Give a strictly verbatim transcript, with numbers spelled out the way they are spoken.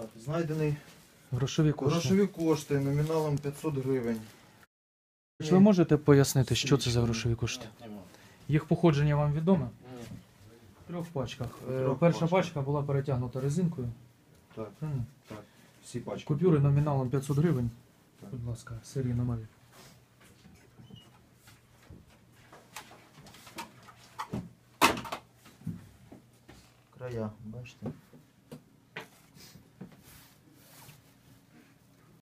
Так, знайдений Грошові кошти. грошові кошти номіналом п'ятсот гривень. Ви можете пояснити, що це за грошові кошти? Їх походження вам відоме? В трьох пачках. В Е, трьох Перша пачках. пачка була перетягнута резинкою. Так, Правильно? так. Всі пачки. Купюри номіналом п'ятсот гривень. Так. Будь ласка, серії номерів. Края, бачите?